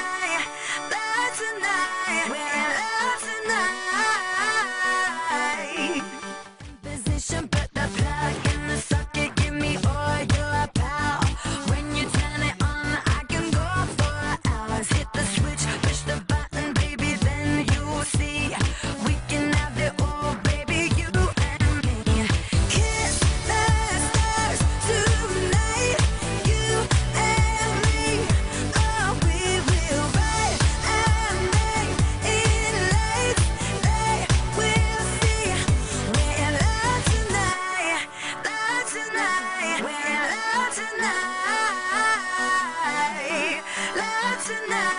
tonight, love tonight, we're in love tonight. Position, put the plug in the socket, give me all your power. When you turn it on, I can go for hours. Hit the switch, push the button, baby, then you'll see. We can have it all, baby, you and me. Kiss the stars tonight, you and me. Oh, we will ride and make it late. They will see. We're in love tonight, love tonight. We're in love tonight, love tonight.